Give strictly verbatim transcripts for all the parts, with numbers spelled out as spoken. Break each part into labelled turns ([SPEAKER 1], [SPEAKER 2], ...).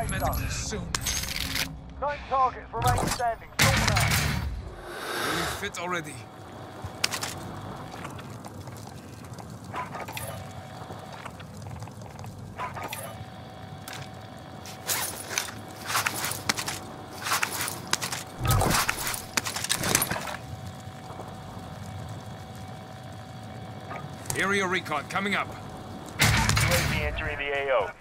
[SPEAKER 1] safe
[SPEAKER 2] Medical
[SPEAKER 1] zone.
[SPEAKER 2] soon.
[SPEAKER 1] Nine targets remain standing. Sort them out.
[SPEAKER 2] Really fit already. Area recon coming up.
[SPEAKER 3] U A V entering the A O.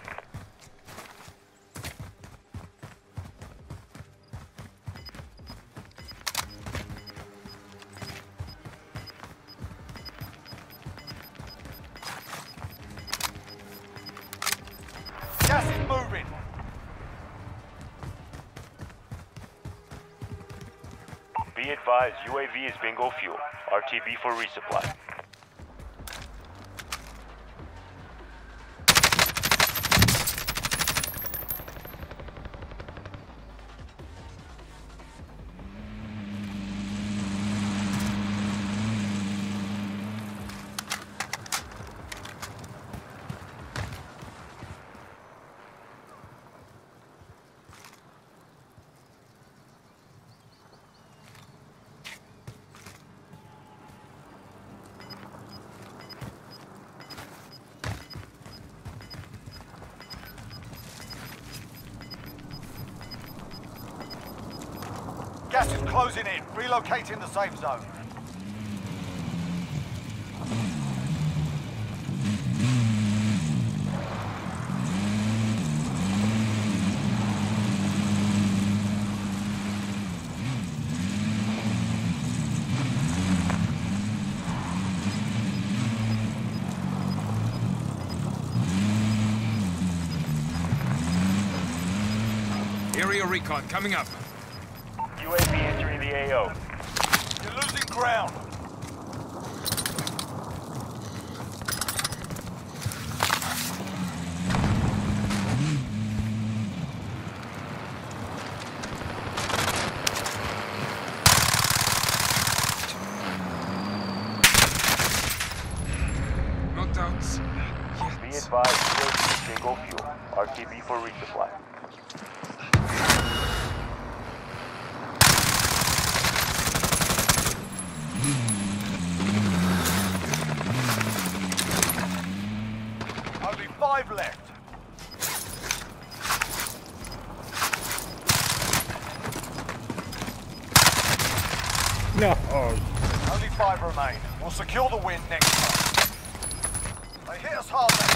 [SPEAKER 1] Gas is moving.
[SPEAKER 3] Be advised, U A V is bingo fuel. R T B for resupply.
[SPEAKER 1] Gas is closing in. Relocating the safe zone.
[SPEAKER 2] Area recon coming up.
[SPEAKER 3] U A V entering the A O.
[SPEAKER 1] You're losing ground.
[SPEAKER 2] No doubts.
[SPEAKER 3] Be
[SPEAKER 2] Yet.
[SPEAKER 3] advised, U A V is bingo fuel. R T B for resupply.
[SPEAKER 1] Only five left.
[SPEAKER 4] No. Oh,
[SPEAKER 1] Only five remain. We'll secure the win next time. They hit us hard.